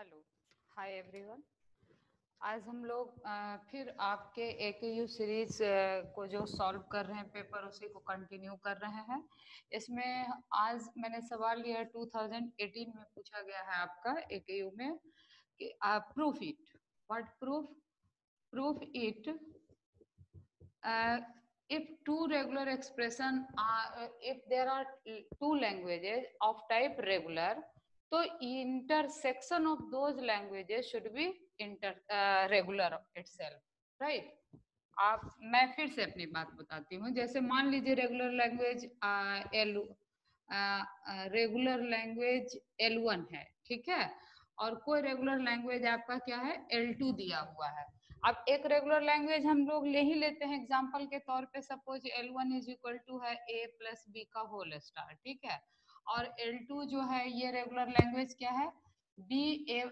Hello, hi everyone. आज हम लोग फिर आपके AKU सीरीज को जो सॉल्व कर रहे हैं पेपर, उसी को कंटिन्यू कर रहे हैं। इसमें आज मैंने सवाल लिया 2018 में पूछा गया है आपका AKU में कि proof it. What proof it if two regular expression are if there are two languages of type regular, तो intersection of those languages should be regular itself, right? मैं फिर से अपनी बात बताती हूँ। जैसे मान लीजिए रेगुलर लैंग्वेज L1 है, ठीक है, और कोई रेगुलर लैंग्वेज आपका क्या है, L2 दिया हुआ है। अब एक रेगुलर लैंग्वेज हम लोग ले ही लेते हैं एग्जांपल के तौर पे। Suppose L1 is equal to है A प्लस बी का होल स्टार, ठीक है, और L2 जो है ये रेगुलर लैंग्वेज क्या है, B A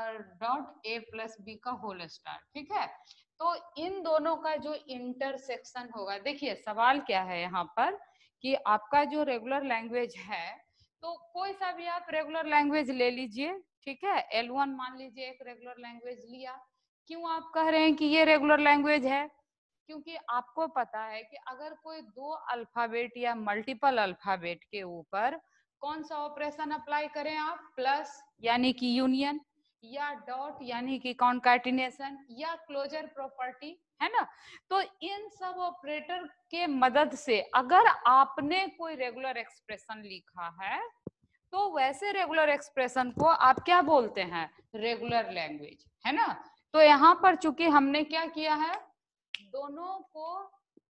dot A plus B का होल स्टार, ठीक है। तो इन दोनों का जो इंटरसेक्शन होगा, देखिए सवाल क्या है यहाँ पर कि आपका जो रेगुलर लैंग्वेज है, तो कोई सा भी आप रेगुलर लैंग्वेज ले लीजिए, ठीक है। L1 मान लीजिए एक रेगुलर लैंग्वेज लिया। क्यों आप कह रहे हैं कि ये रेगुलर लैंग्वेज है? क्योंकि आपको पता है कि अगर कोई दो अल्फाबेट या मल्टीपल अल्फाबेट के ऊपर कौन सा ऑपरेशन अप्लाई करें आप, प्लस यानी कि यूनियन, या डॉट यानी कि कॉन्कैटिनेशन, या क्लोजर प्रॉपर्टी, है ना। तो इन सब ऑपरेटर के मदद से अगर आपने कोई रेगुलर एक्सप्रेशन लिखा है, तो वैसे रेगुलर एक्सप्रेशन को आप क्या बोलते हैं, रेगुलर लैंग्वेज, है ना। तो यहाँ पर चूंकि हमने क्या किया है, दोनों को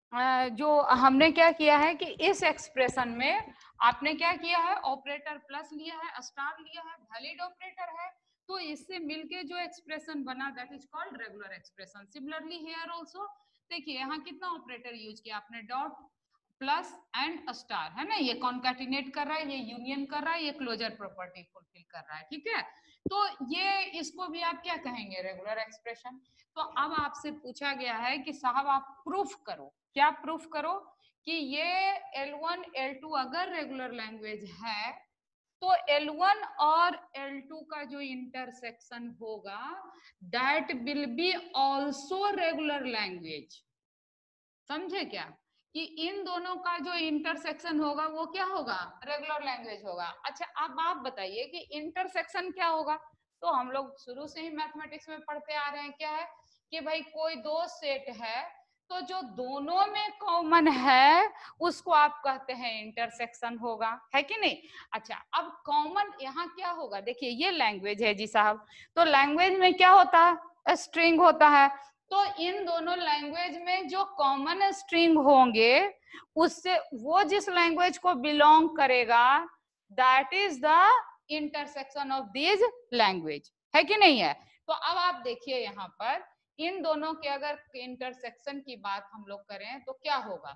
जो हमने क्या किया है कि इस एक्सप्रेशन में आपने क्या किया है, ऑपरेटर प्लस लिया है, स्टार लिया है, वैलिड ऑपरेटर है, तो इससे मिलके जो एक्सप्रेशन बना that is called regular expression. Similarly here also देखिए यहाँ कितना ऑपरेटर यूज किया आपने, डॉट प्लस एंड स्टार, है ना, ये कॉन्कैटिनेट कर रहा है, ये यूनियन कर रहा है, ये क्लोजर प्रॉपर्टी फुलफिल कर रहा है, ठीक है। तो ये इसको भी आप क्या कहेंगे, रेगुलर एक्सप्रेशन। तो अब आपसे पूछा गया है कि साहब आप प्रूफ करो, क्या प्रूफ करो कि ये L1 L2 अगर रेगुलर लैंग्वेज है, तो L1 और L2 का जो इंटरसेक्शन होगा that will be also regular language. समझे क्या, कि इन दोनों का जो इंटरसेक्शन होगा वो क्या होगा, रेगुलर लैंग्वेज होगा। अच्छा अब आप बताइए कि इंटरसेक्शन क्या होगा। तो हम लोग शुरू से ही मैथमेटिक्स में पढ़ते आ रहे हैं, क्या है कि भाई कोई दो सेट है, तो जो दोनों में कॉमन है उसको आप कहते हैं इंटरसेक्शन होगा, है कि नहीं। अच्छा अब कॉमन यहाँ क्या होगा, देखिए ये लैंग्वेज है जी साहब, तो लैंग्वेज में क्या होता है, स्ट्रिंग होता है। तो इन दोनों लैंग्वेज में जो कॉमन स्ट्रिंग होंगे उससे वो जिस लैंग्वेज को बिलोंग करेगा that is the intersection of this language, है कि नहीं है। तो अब आप देखिए यहाँ पर इन दोनों के अगर इंटरसेक्शन की बात हम लोग करें तो क्या होगा।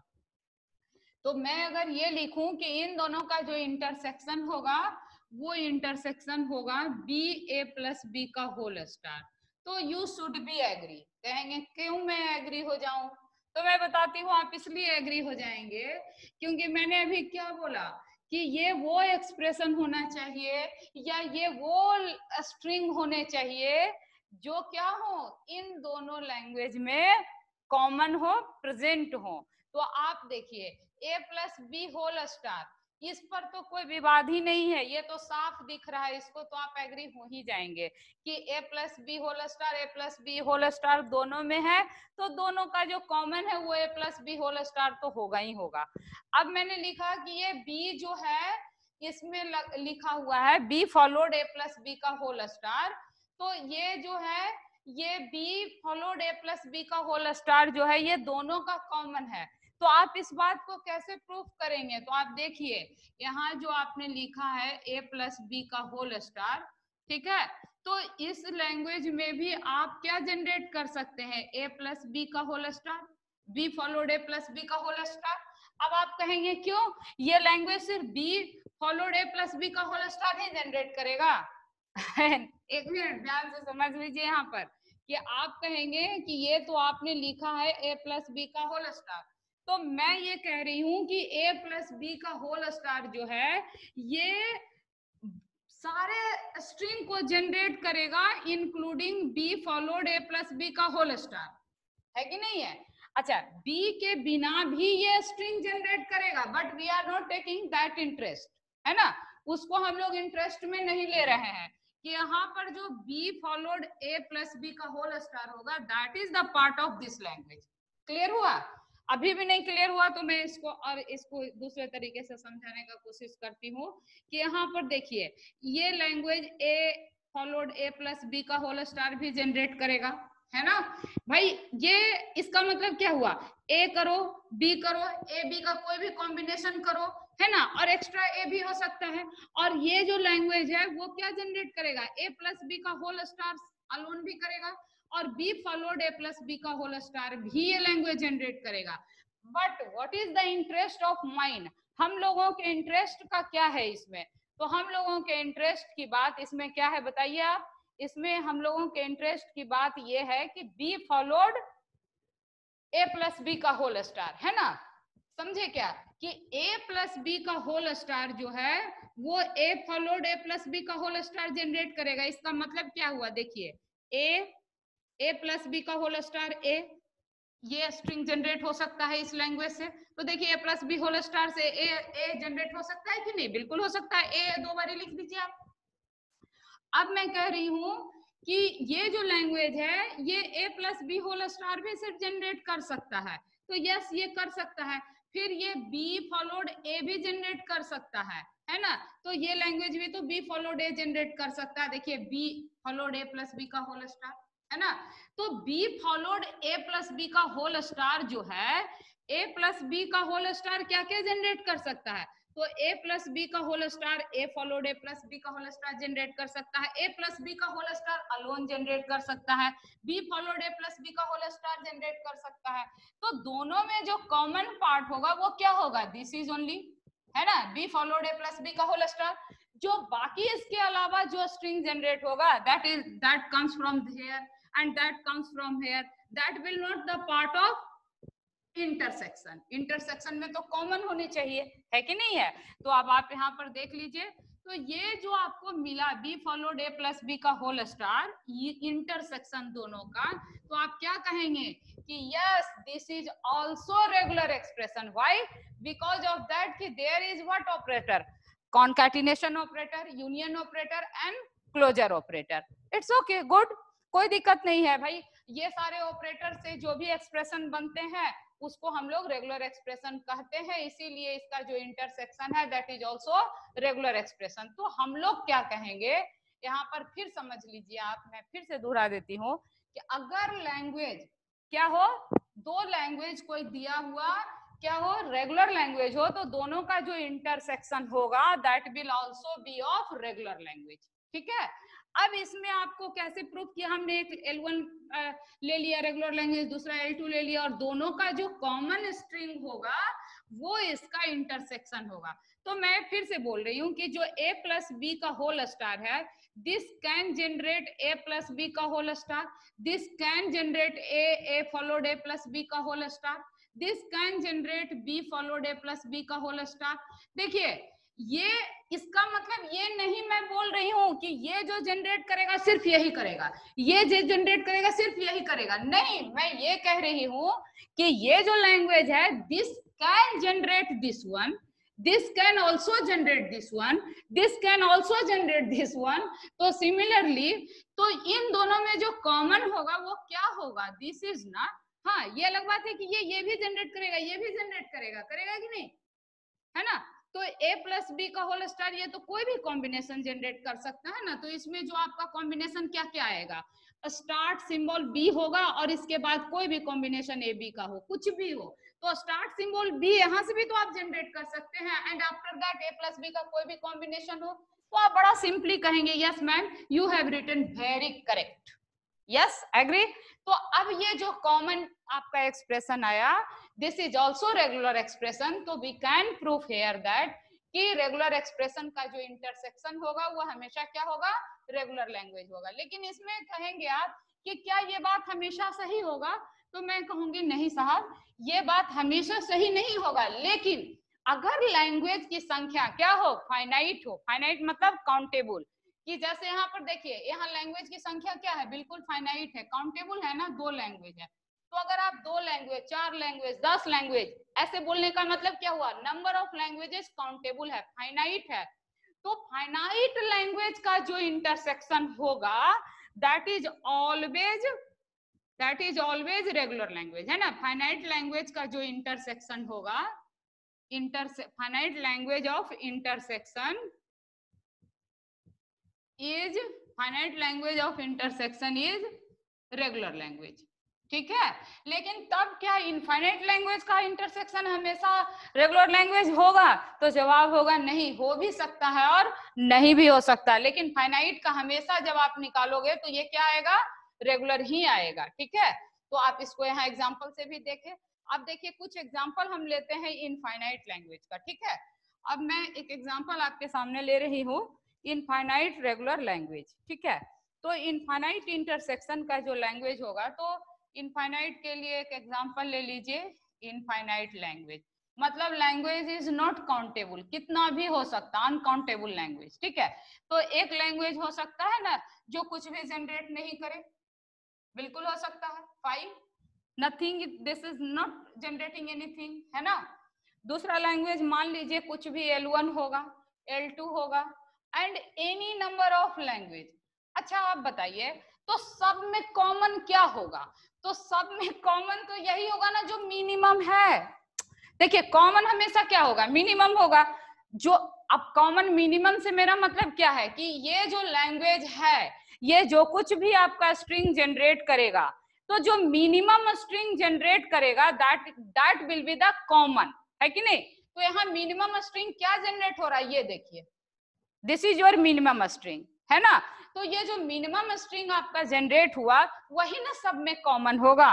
तो मैं अगर ये लिखूं कि इन दोनों का जो इंटरसेक्शन होगा वो इंटरसेक्शन होगा बी ए प्लस बी का होल स्टार, तो यू शुड बी एग्री। कहेंगे क्यों मैं एग्री हो जाऊं, तो मैं बताती हूँ आप इसलिए एग्री हो जाएंगे क्योंकि मैंने अभी क्या बोला कि ये वो एक्सप्रेशन होना चाहिए या ये वो स्ट्रिंग होने चाहिए जो क्या हो, इन दोनों लैंग्वेज में कॉमन हो, प्रेजेंट हो। तो आप देखिए A plus B whole star, इस पर तो कोई विवाद ही नहीं है, ये तो साफ दिख रहा है, इसको तो आप एग्री हो ही जाएंगे कि A plus B whole star, A plus B whole star दोनों में है, तो दोनों का जो कॉमन है वो A plus B whole star तो होगा ही होगा। अब मैंने लिखा कि ये बी जो है इसमें लिखा हुआ है B followed A plus B का होल स्टार, तो ये जो है ये B followed A plus B का होल स्टार जो है ये दोनों का कॉमन है। तो आप इस बात को कैसे प्रूफ करेंगे, तो आप देखिए यहाँ जो आपने लिखा है ए प्लस बी का होल स्टार, ठीक है, तो इस लैंग्वेज में भी आप क्या जनरेट कर सकते हैं, ए प्लस बी का whole star, B followed A plus B का होल स्टार। अब आप कहेंगे क्यों, ये लैंग्वेज सिर्फ B followed A plus B का होल स्टार ही जनरेट करेगा। एक मिनट ध्यान से समझ लीजिए यहाँ पर कि आप कहेंगे कि ये तो आपने लिखा है ए प्लस बी का होल स्टार, तो मैं ये कह रही हूं कि ए प्लस बी का होल स्टार जो है ये सारे स्ट्रिंग को जनरेट करेगा including B followed A plus B का होल स्टार, है कि नहीं है? अच्छा, बी के बिना भी ये स्ट्रिंग जनरेट करेगा, but we are not taking that interest, है ना, उसको हम लोग इंटरेस्ट में नहीं ले रहे हैं कि यहाँ पर जो B followed A plus B का होल स्टार होगा, that is the part of this language. Clear हुआ? अभी भी नहीं क्लियर हुआ तो मैं इसको दूसरे तरीके से समझाने का कोशिश करती हूँ कि यहाँ पर देखिए, ये language A followed A plus B का होल स्टार भी जनरेट करेगा, है ना भाई? ये इसका मतलब क्या हुआ? ए करो, बी करो, ए बी का कोई भी कॉम्बिनेशन करो, है ना, और एक्स्ट्रा ए भी हो सकता है। और ये जो लैंग्वेज है वो क्या जनरेट करेगा? ए प्लस बी का होल स्टार अलोन भी करेगा, और B followed A plus B का होल स्टार भी ये लैंग्वेज जनरेट करेगा। But what is the interest of mind? हम लोगों के इंटरेस्ट का क्या है इसमें? तो हम लोगों के इंटरेस्ट की बात इसमें क्या है बताइए आप? इसमें हम लोगों के इंटरेस्ट की बात ये है कि B followed A plus B का होल स्टार, है ना? समझे क्या? कि ए प्लस बी का होल स्टार जो है वो A followed A plus B का होल स्टार जनरेट करेगा। इसका मतलब क्या हुआ? देखिए, ए प्लस बी का होल स्टार ए, ये स्ट्रिंग जनरेट हो सकता है इस लैंग्वेज से। तो देखिए, A plus B whole star से ए जनरेट हो सकता है कि नहीं? बिल्कुल हो सकता है। ए दो बारी लिख दीजिए आप। अब मैं कह रही हूं कि ये जो लैंग्वेज है ये A plus B whole star भी सिर्फ जनरेट कर सकता है। तो यस, ये कर सकता है। फिर ये बी फॉलोड ए भी जनरेट कर सकता है ना? तो ये लैंग्वेज भी तो बी फॉलोड ए जनरेट कर सकता है। देखिए, B followed A plus B का होल स्टार, है ना? तो B followed A plus B का होल स्टार जो है, ए प्लस बी का होल स्टार क्या क्या जनरेट कर सकता है? तो ए प्लस बी का whole star A followed A plus B का होल स्टार जनरेट कर सकता है, ए प्लस बी का होल स्टार अलोन जनरेट कर सकता है, B followed A plus B का होल स्टार जनरेट कर सकता है। तो दोनों में जो कॉमन पार्ट होगा वो क्या होगा? दिस इज ओनली, है ना, B followed A plus B का होल स्टार। जो बाकी इसके अलावा जो स्ट्रिंग जनरेट होगा, that comes from here and that comes from here, that will not the part of intersection. Intersection में तो कॉमन होनी चाहिए, है कि नहीं है? तो अब आप यहाँ पर देख लीजिए, तो ये जो आपको मिला B followed A plus B का होल स्टार, ये इंटरसेक्शन दोनों का, तो आप क्या कहेंगे कि yes, this is also regular expression. Why? Because of that कि there is what operator? Concatenation operator, union operator and closure operator. It's okay, good, कोई दिक्कत नहीं है भाई। ये सारे ऑपरेटर से जो भी एक्सप्रेशन बनते हैं उसको हम लोग रेगुलर एक्सप्रेशन कहते हैं, इसीलिए इसका जो इंटरसेक्शन है that is also regular expression. तो हम लोग क्या कहेंगे यहाँ पर, फिर समझ लीजिए आप, मैं फिर से दोहरा देती हूँ कि अगर लैंग्वेज क्या हो, दो लैंग्वेज कोई दिया हुआ क्या हो, रेगुलर लैंग्वेज हो, तो दोनों का जो इंटरसेक्शन होगा that will also be of regular language. ठीक है? अब इसमें आपको कैसे प्रूफ किया? हमने एक L1 ले लिया रेगुलर लैंग्वेज, दूसरा L2 ले लिया, और दोनों का जो कॉमन स्ट्रिंग होगा वो इसका इंटरसेक्शन होगा। तो मैं फिर से बोल रही हूँ कि जो a प्लस बी का होल स्टार है, this can generate a plus B का whole star, this can generate a followed a plus B का whole star, this can generate b followed a plus B का whole star. देखिए, ये इसका मतलब ये नहीं मैं बोल रही हूं कि ये जो जनरेट करेगा सिर्फ यही करेगा, ये जो जनरेट करेगा सिर्फ यही करेगा, नहीं, मैं ये कह रही हूं कि ये जो लैंग्वेज है, this can generate this one, this can also generate this one, this can also generate this one. तो सिमिलरली, तो इन दोनों में जो कॉमन होगा वो क्या होगा? दिस इज ना। हाँ, ये अलग बात है कि ये भी जनरेट करेगा, ये भी जनरेट करेगा, करेगा कि नहीं, है ना? तो a प्लस बी का होल स्टार ये तो कोई भी कॉम्बिनेशन जनरेट कर सकता है ना। तो इसमें जो आपका कॉम्बिनेशन क्या क्या आएगा? स्टार्ट सिंबल b होगा और इसके बाद कोई भी कॉम्बिनेशन a b का हो, कुछ भी हो, तो स्टार्ट सिंबल b यहां से भी तो आप जनरेट कर सकते हैं, and after that a plus B का कोई भी कॉम्बिनेशन हो, तो आप बड़ा सिंपली कहेंगे yes ma'am, you have written very correct, yes, agree. तो अब ये जो कॉमन आपका एक्सप्रेशन आया, this is also regular expression, तो we can prove here that कि रेगुलर एक्सप्रेशन का जो इंटरसेक्शन होगा वो हमेशा क्या होगा? रेगुलर लैंग्वेज होगा। लेकिन इसमें कहेंगे आप कि क्या ये बात हमेशा सही होगा? तो मैं कहूंगी नहीं साहब, ये बात हमेशा सही नहीं होगा, लेकिन अगर लैंग्वेज की संख्या क्या हो, फाइनाइट हो, फाइनाइट मतलब काउंटेबल, कि जैसे यहाँ पर देखिए यहाँ लैंग्वेज की संख्या क्या है, बिल्कुल फाइनाइट है, काउंटेबल है ना, 2 लैंग्वेज है। तो अगर आप 2 लैंग्वेज, 4 लैंग्वेज, 10 लैंग्वेज, ऐसे बोलने का मतलब क्या हुआ, नंबर ऑफ लैंग्वेजेस काउंटेबल है, फाइनाइट है। तो फाइनाइट लैंग्वेज का जो इंटरसेक्शन होगा that is always regular language, है ना। फाइनाइट लैंग्वेज का जो इंटरसेक्शन होगा, finite language of intersection is regular language, ठीक है। लेकिन तब क्या इनफाइनाइट लैंग्वेज का इंटरसेक्शन हमेशा रेगुलर लैंग्वेज होगा, तो जवाब होगा नहीं, हो भी सकता है और नहीं भी हो सकता, लेकिन फाइनाइट का हमेशा जब आप निकालोगे तो ये क्या आएगा, रेगुलर ही आएगा, ठीक है। तो आप इसको यहाँ एग्जाम्पल से भी देखें। अब देखिए कुछ एग्जाम्पल हम लेते हैं इनफाइनाइट लैंग्वेज का, ठीक है। अब मैं एक एग्जाम्पल आपके सामने ले रही हूँ इनफाइनाइट रेगुलर लैंग्वेज, ठीक है। तो इनफाइनाइट इंटरसेक्शन का जो लैंग्वेज होगा, तो इनफाइनाइट के लिए एक एग्जांपल ले लीजिए, इनफाइनाइट लैंग्वेज मतलब लैंग्वेज इज नॉट काउंटेबल, कितना भी हो सकता, अनकाउंटेबल लैंग्वेज, ठीक है। तो एक लैंग्वेज हो सकता है ना जो कुछ भी जनरेट नहीं करे, बिल्कुल हो सकता है, 5 nothing, this is not generating anything, है ना। दूसरा लैंग्वेज मान लीजिए कुछ भी L1 होगा, L2 होगा and any number of language. अच्छा आप बताइए तो सब में कॉमन क्या होगा, तो सब में कॉमन तो यही होगा ना जो मिनिमम है। देखिए कॉमन हमेशा क्या होगा, मिनिमम होगा। जो अब कॉमन मिनिमम से मेरा मतलब क्या है कि ये जो लैंग्वेज है, ये जो कुछ भी आपका स्ट्रिंग जनरेट करेगा, तो जो मिनिमम स्ट्रिंग जनरेट करेगा that will be the common, है कि नहीं। तो यहाँ मिनिमम स्ट्रिंग क्या जनरेट हो रहा है, ये देखिए, this is your minimum string, है ना। तो ये जो मिनिमम स्ट्रिंग आपका जनरेट हुआ वही ना सब में कॉमन होगा।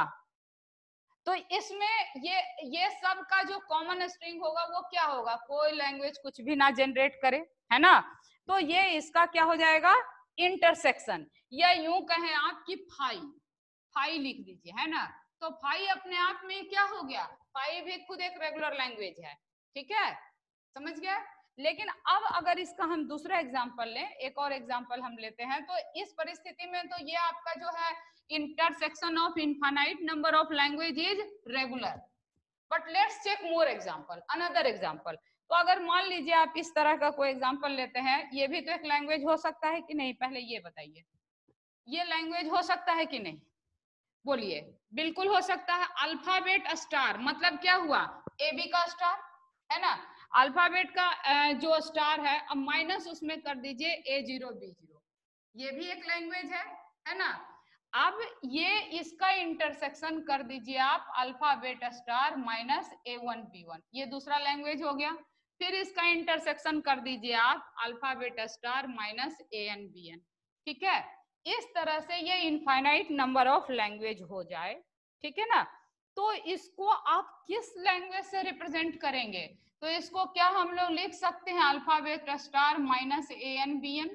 तो इसमें ये सब का जो कॉमन स्ट्रिंग होगा वो क्या होगा, कोई लैंग्वेज कुछ भी ना जनरेट करे, है ना। तो ये इसका क्या हो जाएगा, इंटरसेक्शन, या यूं कहें आपकी फाई लिख दीजिए, है ना। तो फाई अपने आप में क्या हो गया, फाई भी खुद एक रेगुलर लैंग्वेज है, ठीक है, समझ गया। लेकिन अब अगर इसका हम दूसरा एग्जांपल लें, एक और एग्जांपल हम लेते हैं, तो इस परिस्थिति में तो ये आपका जो है intersection of infinite number of language is regular. But let's check more example, another example. तो अगर मान लीजिए आप इस तरह का कोई एग्जांपल लेते हैं, ये भी तो एक लैंग्वेज हो सकता है कि नहीं, पहले ये बताइए, ये लैंग्वेज हो सकता है कि नहीं, बोलिए। बिल्कुल हो सकता है। अल्फाबेट स्टार मतलब क्या हुआ, AB का स्टार, है ना। अल्फाबेट का जो स्टार है, अब माइनस उसमें कर दीजिए A0 B0, ये भी एक लैंग्वेज है ना। अब ये इसका इंटरसेक्शन कर दीजिए आप alphabet star minus A1 B1, ये दूसरा लैंग्वेज हो गया। फिर इसका इंटरसेक्शन कर दीजिए आप alphabet star minus AN BN, ठीक है। इस तरह से ये इनफाइनाइट नंबर ऑफ लैंग्वेज हो जाए, ठीक है ना। तो इसको आप किस लैंग्वेज से रिप्रेजेंट करेंगे, तो इसको क्या हम लोग लिख सकते हैं alphabet star minus AN BN,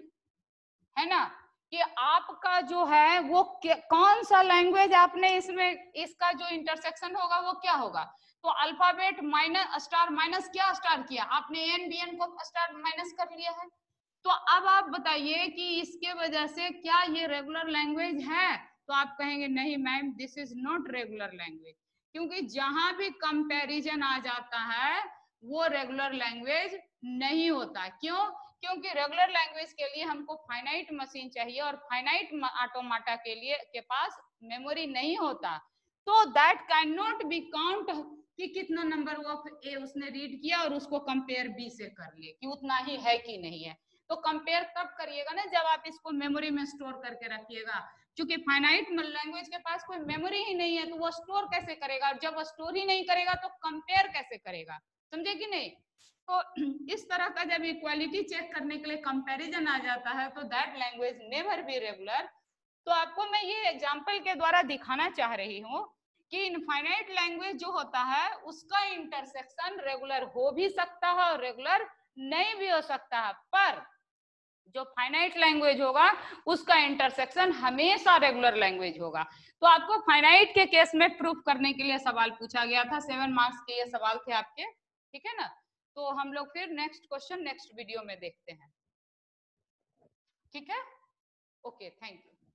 है ना। कि आपका जो है वो कौन सा लैंग्वेज आपने इसमें, इसका जो इंटरसेक्शन होगा वो क्या होगा। तो अल्फाबेट माइनस स्टार माइनस क्या स्टार किया आपने, AN BN को स्टार माइनस कर लिया है। तो अब आप बताइए कि इसके वजह से क्या ये रेगुलर लैंग्वेज है, तो आप कहेंगे नहीं ma'am this is not regular language, क्योंकि जहां भी कंपैरिजन आ जाता है वो रेगुलर लैंग्वेज नहीं होता। क्यों, क्योंकि रेगुलर लैंग्वेज के लिए हमको फाइनाइट मशीन चाहिए और फाइनाइट ऑटोमाटा के लिए के पास मेमोरी नहीं होता। तो that can not be count कि कितना नंबर ऑफ ए उसने रीड किया और उसको कंपेयर बी से कर ले कि उतना ही है कि नहीं है। तो कंपेयर तब करिएगा ना जब आप इसको मेमोरी में स्टोर करके रखिएगा, क्योंकि फाइनाइट लैंग्वेज के पास कोई मेमोरी ही नहीं है, तो वो स्टोर कैसे करेगा, जब वो स्टोर ही नहीं करेगा तो कंपेयर कैसे करेगा, समझे कि नहीं। तो इस तरह का जब इक्वालिटी चेक करने के लिए कंपैरिजन आ जाता है तो that language never be regular. तो आपको मैं ये एग्जांपल के द्वारा दिखाना चाह रही हूँ कि इनफाइनाइट लैंग्वेज जो होता है उसका इंटरसेक्शन रेगुलर हो भी सकता है और रेगुलर नहीं भी हो सकता है, पर जो फाइनाइट लैंग्वेज होगा उसका इंटरसेक्शन हमेशा रेगुलर लैंग्वेज होगा। तो आपको फाइनाइट के केस में प्रूफ करने के लिए सवाल पूछा गया था, 7 मार्क्स के ये सवाल थे आपके, ठीक है ना। तो हम लोग फिर नेक्स्ट क्वेश्चन नेक्स्ट वीडियो में देखते हैं, ठीक है? Okay, thank you.